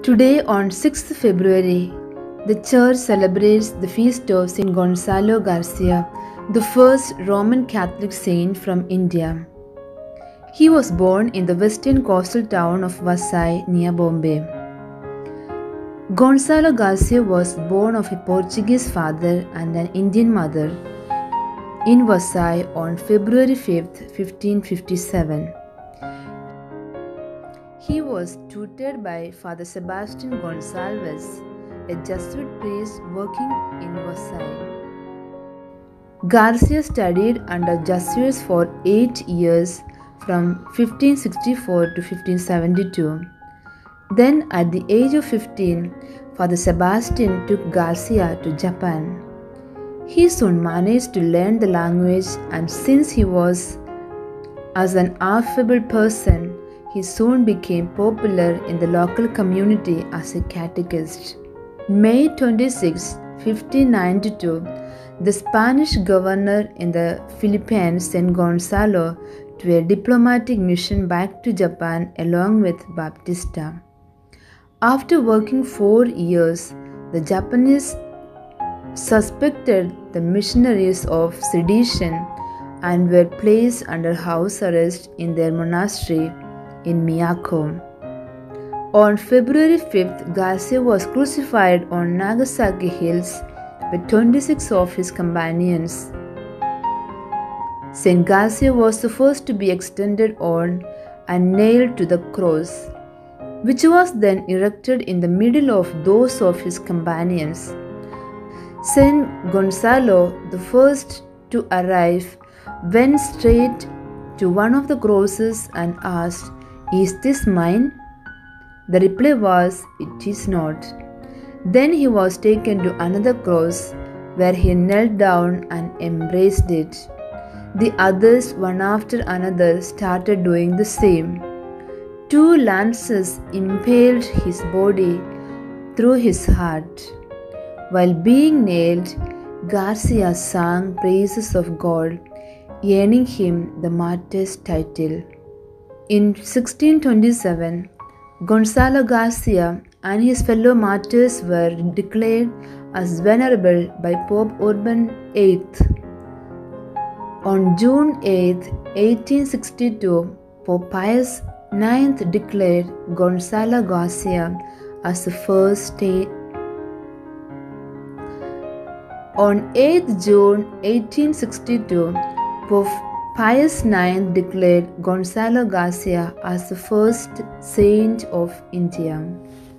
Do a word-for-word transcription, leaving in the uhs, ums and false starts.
Today, on sixth February, the church celebrates the feast of Saint Gonzalo Garcia, the first Roman Catholic saint from India. He was born in the western coastal town of Vasai near Bombay. Gonzalo Garcia was born of a Portuguese father and an Indian mother in Vasai on February fifth, fifteen fifty-seven. He was tutored by Father Sebastian Gonçalves, a Jesuit priest working in Vasai. Garcia studied under Jesuits for eight years from fifteen sixty-four to fifteen seventy-two. Then, at the age of fifteen, Father Sebastian took Garcia to Japan. He soon managed to learn the language, and since he was as an affable person, he soon became popular in the local community as a catechist. May twenty-sixth, fifteen ninety-two, the Spanish governor in the Philippines sent Gonzalo to a diplomatic mission back to Japan along with Baptista. After working four years, the Japanese suspected the missionaries of sedition and were placed under house arrest in their monastery in Miyako. On February fifth, Garcia was crucified on Nagasaki Hills with twenty-six of his companions. Saint Garcia was the first to be extended on and nailed to the cross, which was then erected in the middle of those of his companions. Saint Gonzalo, the first to arrive, went straight to one of the crosses and asked, "Is this mine?" The reply was, "It is not." Then he was taken to another cross, where he knelt down and embraced it. The others, one after another, started doing the same. Two lances impaled his body through his heart. While being nailed, Garcia sang praises of God, earning him the martyr's title. In sixteen twenty-seven, Gonzalo Garcia and his fellow martyrs were declared as venerable by Pope Urban the eighth. On June eighth, eighteen sixty-two, Pope Pius the ninth declared Gonzalo Garcia as the first saint. On eighth June eighteen sixty-two, Pope Pius the ninth declared Gonzalo Garcia as the first saint of India.